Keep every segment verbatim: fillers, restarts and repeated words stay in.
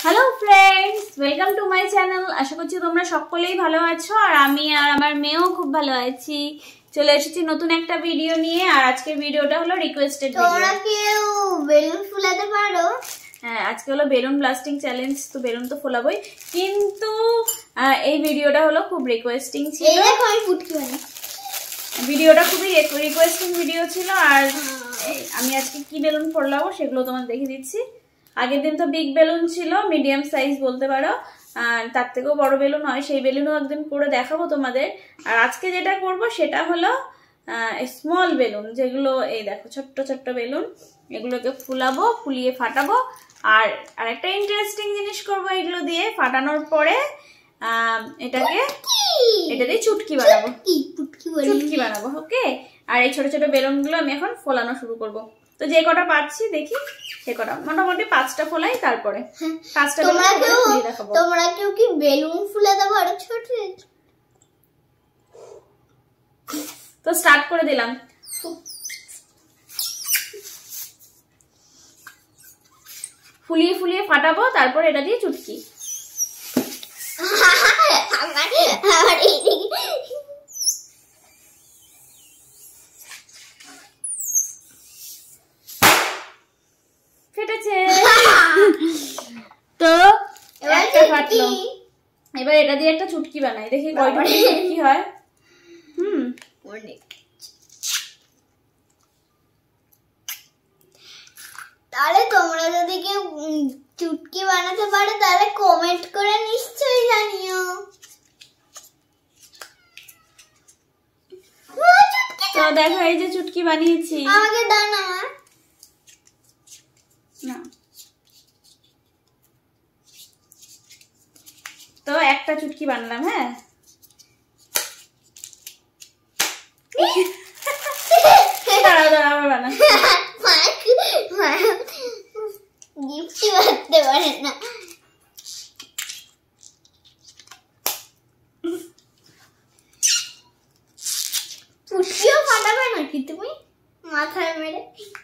Hello friends welcome to my channel आशा करছি তোমরা সকলেই ভালো আছো আর আমি আর আমার মেয়েও খুব ভালো আছি চলে এসেছি নতুন একটা ভিডিও নিয়ে আর আজকের ভিডিওটা হলো রিকোয়েস্টেড ভিডিও তোমরা কেউ বেলুন ফুলাতে পারো হ্যাঁ আজকে হলো বেলুন ব্লাস্টিং চ্যালেঞ্জ তো বেলুন তো ফোলাবই কিন্তু এই ভিডিওটা হলো খুব রিকোয়েস্টিং ছিল এই দেখো আমি ফুটকি বানাই ভিডিওটা খুবই রিকোয়েস্টিং ভিডিও ছিল আর আমি আজকে কি বেলুন ফোলাবো সেগুলো তোমাদের দেখিয়ে দিচ্ছি আগের দিন তো বিগ বেলুন ছিল মিডিয়াম সাইজ বলতে পারো আর তার থেকেও বড় বেলুন হয় সেই বেলুনও একদিন করে দেখাবো তোমাদের আর আজকে যেটা করব সেটা হলো স্মল বেলুন যেগুলো এই দেখো ছোট্ট ছোট্ট বেলুন এগুলোকে ফুলাবো ফুলিয়ে ফাটাবো আর আরেকটা ইন্টারেস্টিং জিনিস করব এগুলো দিয়ে ফাটানোর পরে এটাকে এটা দিয়ে চুটকি বানাবো চুটকি বানাবো ওকে আর এই ছোট ছোট বেলুনগুলো আমি এখন ফোলানো শুরু করব তো যে কটা পাচ্ছি দেখি সে কটা মোটামুটি পাঁচটা ফোলাই তারপরে পাঁচটা তোমরা কেউ তোমরা কেউ কি বেলুন ফুলাতে পারো ছোট তো স্টার্ট করে দিলাম ফুলিয়ে ফুলিয়ে ফাটাবো তারপর এটা দিয়ে চুটকি আমার আমার ফেটেছে তো একটা ফাটলো এবার এটা দিয়ে একটা চুটকি বানাই দেখি কয়টা চুটকি হয় হুম অনেক তাহলে তোমরা যদি কেউ চুটকি বানাতে পারো তাহলে কমেন্ট করে নিশ্চয়ই জানিও তো দেখো এই যে চুটকি বানিয়েছি আমাকে দাও না না তো একটা চুটকি বানালাম হ্যাঁ দাঁড়াও দাঁড়াও আবার বানা গিফটই বানাতে পারে না চুটকিও ফাটাবে নাকি তুমি মাথায় মেরে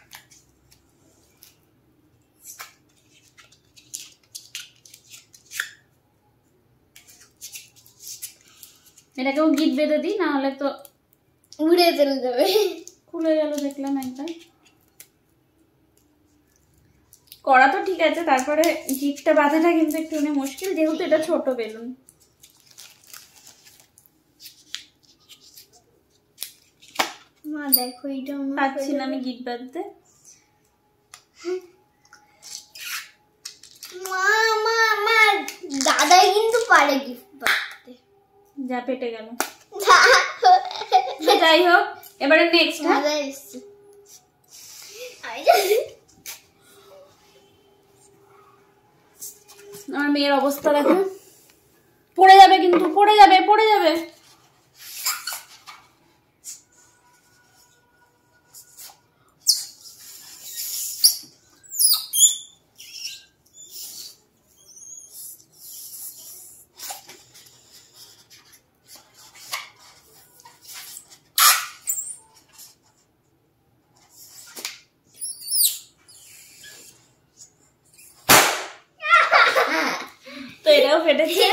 এটাকেও গিট বেঁধে দিই না হলে তো উড়ে চলে যাবে খুলে গেল দেখলাম একদম করা তো ঠিক আছে তারপরে গিটটা বাঁধাটা কিন্তু একটু মুশকিল যেহেতু এটা ছোট বেলুন মা দেখো এটা পাচ্ছি না আমি গিট বাঁধতে মা মা মা দাদাই কিন্তু পারে গিফট বাঁধতে যা পেটে গেল যাই হোক এবারে নেক্সট আমার মেয়ের অবস্থা দেখো পড়ে যাবে কিন্তু পড়ে যাবে পড়ে যাবে তো এটাও ফেটেছে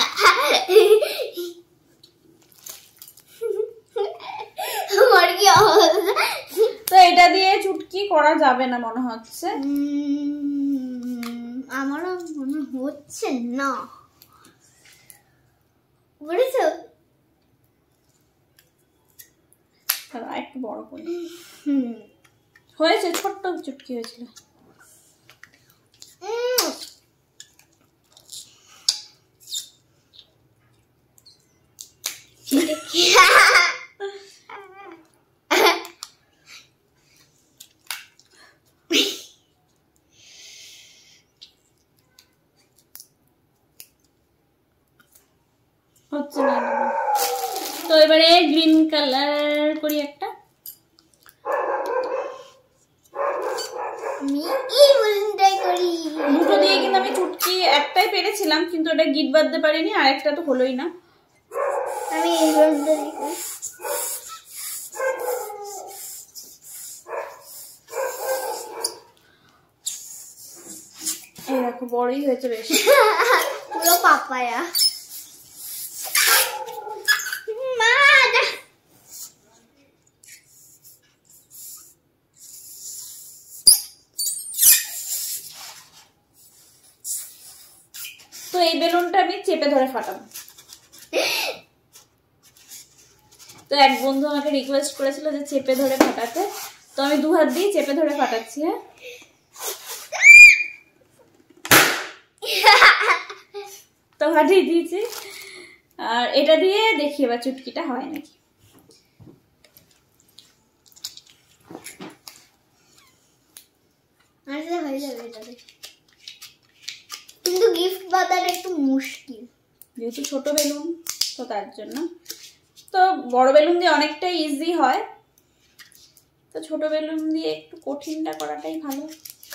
আমার কি অবস্থা তো এটা দিয়ে চুটকি করা যাবে না মনে হচ্ছে আমারও মনে হচ্ছে না বুঝেছো একটু বড় করে হয়েছে ছোট্ট চুটকি হয়েছিল হচ্ছে না তো এবারে গ্রিন কালার করি একটা দুটো দিয়ে কিন্তু আমি চুটকি একটাই পেরেছিলাম কিন্তু এটা গিট বাঁধতে পারিনি আর একটা তো হলোই না আমি এই দেখো বড়ই হয়েছে বেশ, পুরো পাপায়া। মা তো এই বেলুনটা আমি চেপে ধরে ফাটাবো। তো এক বন্ধু আমাকে রিকোয়েস্ট করেছিল যে চেপে ধরে ফাটাতে, তো আমি দু হাত দিয়ে চেপে ধরে ফাটাচ্ছি। হ্যাঁ তো ফাটিয়ে দিয়েছি, আর এটা দিয়ে দেখি এবার চুটকিটা হয় নাকি। হয়ে যাবে এটা, কিন্তু গিফট বানানো একটু মুশকিল, যেহেতু ছোট বেলুন তো তার জন্য। তো বড় বেলুন দিয়ে অনেকটাই ইজি হয়, তো ছোট বেলুন দিয়ে একটু কঠিনটা করাটাই ভালো।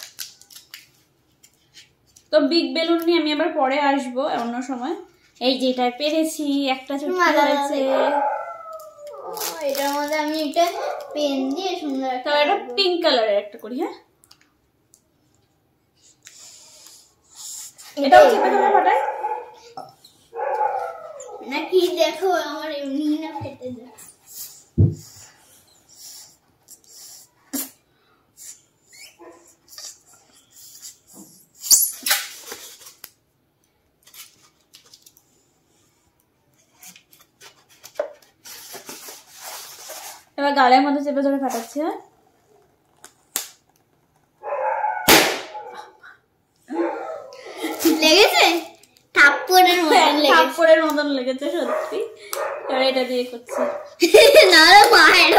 তো বিগ বেলুন নিয়ে আমি আবার পরে আসবো অন্য সময়। এই যেটা পেরেছি, একটা চুটকি হয়েছে। এটার মধ্যে আমি একটা পেন দিয়ে সুন্দর তো এটা পিঙ্ক কালারের একটা করি। হ্যাঁ এটাও চেপে ধরে ফাটাই নাকি? দেখো আমার এমনি না ফেটে যায়। এবার গালের মধ্যে চেপে ধরে ফাটাচ্ছি। হ্যাঁ লেগেছে, থাপ্পড়ের মতন লেগেছে, থাপ্পড়ের মতন লেগেছে সত্যি। এবার এটা দিয়ে করছি না রে মায়ের।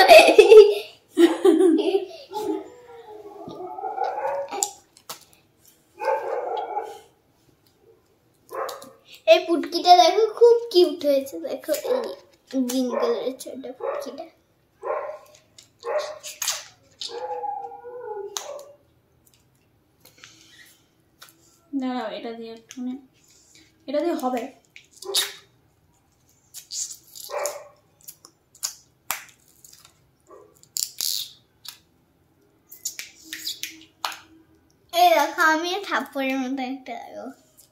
এই পুটকিটা দেখো খুব কিউট হয়েছে, দেখো এই গ্রিন কালারের ছোট পুটকিটা। দাঁড়াও এটা দিয়ে একটু, এটা দিয়ে হবে। এই দেখো আমি থাপ্পড়ের মতো একটা লাগো।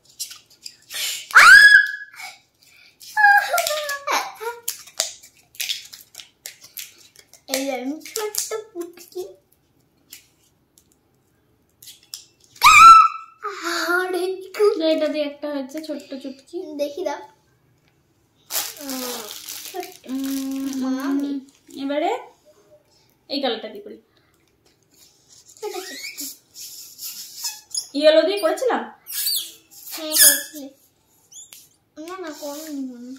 এই আমি ছোট্ট পুটকি, এটা দিয়ে একটা হয়েছে ছোট্ট চুটকি। দেখি দাও। এবারে এই কালারটা দিয়ে করি। ইয়েলো দিয়ে করেছিলাম। হ্যাঁ করেছিলে। না না করিনি মনে।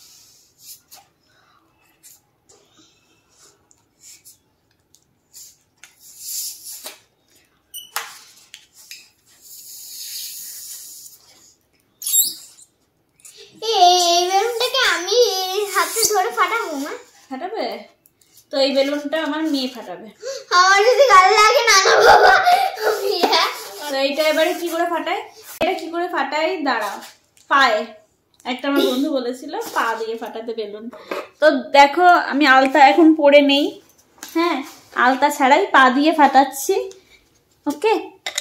এই বেলুনটাকে আমি হাতে ধরে ফাটাবো না? ফাটাবে তো এই বেলুনটা আমার মেয়ে ফাটাবে। আমার যদি গালে লাগে না না বাবা। তো এইটা এবারে কি করে ফাটাই, এটা কি করে ফাটাই দাঁড়াও। পায়ে, একটা আমার বন্ধু বলেছিল পা দিয়ে ফাটাতে বেলুন। তো দেখো আমি আলতা এখন পরে নেই, হ্যাঁ আলতা ছাড়াই পা দিয়ে ফাটাচ্ছি। ওকে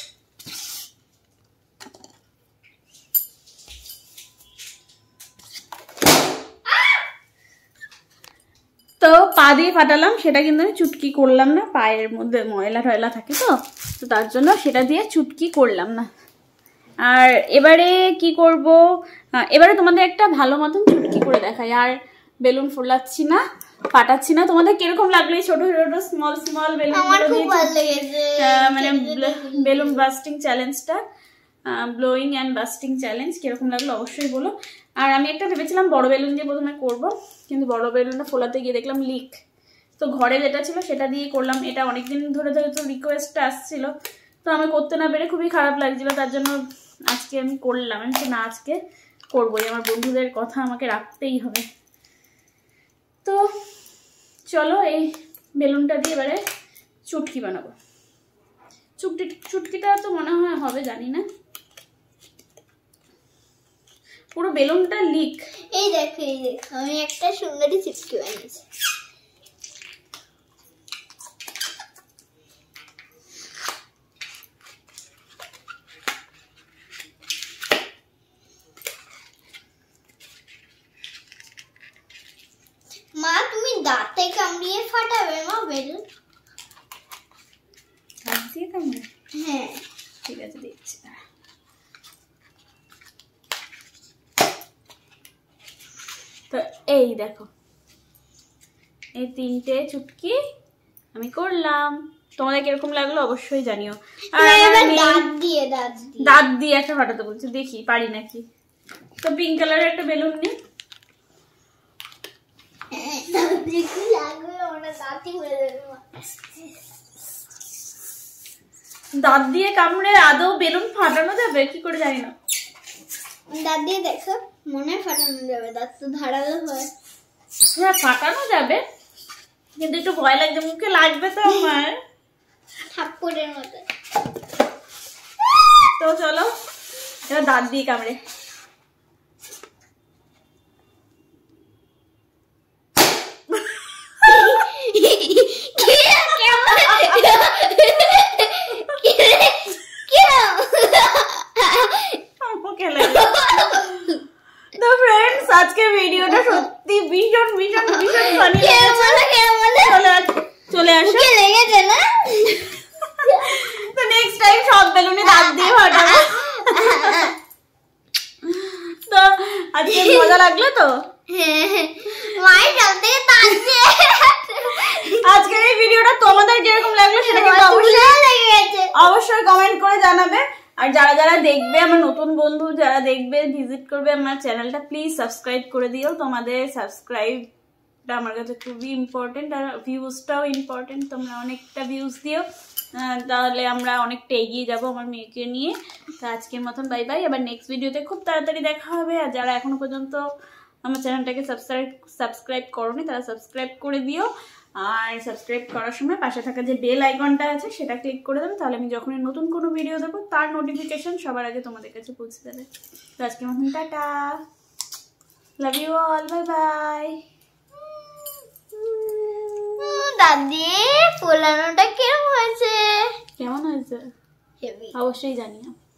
তো পা দিয়ে ফাটালাম, সেটা কিন্তু আমি চুটকি করলাম না, পায়ের মধ্যে ময়লা টয়লা থাকে তো তো তার জন্য সেটা দিয়ে চুটকি করলাম না। আর এবারে কি করব, এবারে তোমাদের একটা ভালো মতন চুটকি করে দেখাই। আর বেলুন ফোলাচ্ছি না, ফাটাচ্ছি না। তোমাদের কিরকম লাগলো এই ছোট ছোট স্মল স্মল বেলুন? আমার খুব ভালো লেগেছে, মানে বেলুন বাস্টিং চ্যালেঞ্জটা, ব্লোয়িং অ্যান্ড বাস্টিং চ্যালেঞ্জ কিরকম লাগলো অবশ্যই বলো। আর আমি একটা ভেবেছিলাম বড় বেলুন দিয়ে প্রথমে করব, কিন্তু বড় বেলুনটা ফোলাতে গিয়ে দেখলাম লিক, তো ঘরে যেটা ছিল সেটা দিয়ে করলাম। এটা অনেকদিন ধরে ধরে তো রিকোয়েস্টটা আসছিল, তো আমি করতে না পেরে খুবই খারাপ লাগছিল, তার জন্য আজকে আমি করলাম। আমি না আজকে করবোই, আমার বন্ধুদের কথা আমাকে রাখতেই হবে। তো চলো এই বেলুনটা দিয়ে এবারে চুটকি বানাবো। চুটকি চুটকিটা তো মনে হয় হবে, জানি না, পুরো বেলুনটা লিক। এই দেখো এই দেখো আমি একটা সুন্দরী চুটকি বানিয়েছি। কামড়িয়ে ফাটাবে মা বেলুন? দাঁত দিয়ে কামড়ে? হ্যাঁ ঠিক আছে দেখছি। তো এই দেখো এই তিনটে চুটকি আমি করলাম, তোমাদের কিরকম লাগলো অবশ্যই জানিও। দাঁত দিয়ে দাঁত দিয়ে দাঁত দিয়ে একটা ফাটাতে বলছি, দেখি পারি নাকি। তো পিঙ্ক কালারের একটা বেলুন নি, দাঁত দিয়ে কামড়ে আদৌ বেলুন ফাটানো যাবে কি করে জানি না। দাঁত দিয়ে দেখো মনে ফাটানো যাবে, দাঁত তো ধারালো হয়। হ্যাঁ ফাটানো যাবে কিন্তু একটু ভয় লাগছে, মুখে লাগবে তো আমার থাপ্পড়ের মতো। তো চলো এবার দাঁত দিয়ে কামড়ে। তো फ्रेंड्स আজকে ভিডিওটা সত্যি ভীষণ ভীষণ ভীষণ ফানি চলে আসো লেগেছে না? তো নেক্সট টাইম সব বেলুনে দাঁত দিয়ে ফাটাবো। তো আজকে মজা লাগলো তো? মায়ের সব থেকে দাঁত দিয়ে আজকের এই ভিডিওটা তোমাদের কিরকম লাগলো সেটা কিন্তু অবশ্যই অবশ্যই কমেন্ট করে জানাবে। আর যারা যারা দেখবে আমার নতুন বন্ধু যারা দেখবে ভিজিট করবে আমার চ্যানেলটা, প্লিজ সাবস্ক্রাইব করে দিও। তোমাদের সাবস্ক্রাইবটা আমার কাছে খুবই ইম্পর্টেন্ট, আর ভিউজটাও ইম্পর্টেন্ট। তোমরা অনেকটা ভিউজ দিও, তাহলে আমরা অনেকটা এগিয়ে যাব আমার মেয়েকে নিয়ে। তো আজকের মতন বাই বাই, আবার নেক্সট ভিডিওতে খুব তাড়াতাড়ি দেখা হবে। আর যারা এখনো পর্যন্ত আমার চ্যানেলটাকে সাবস্ক্রাইব সাবস্ক্রাইব করোনি তারা সাবস্ক্রাইব করে দিও। আর সাবস্ক্রাইব করার সময় পাশে থাকা যে বেল আইকনটা আছে সেটা ক্লিক করে দেবে, তাহলে আমি যখনই নতুন কোনো ভিডিও দেবো তার নোটিফিকেশন সবার আগে তোমাদের কাছে পৌঁছে যাবে। তো আজকের মতন ta ta, love you all, bye bye. দাদি ফোলানোটা কেমন হয়েছে? কেমন হয়েছে অবশ্যই জানিও।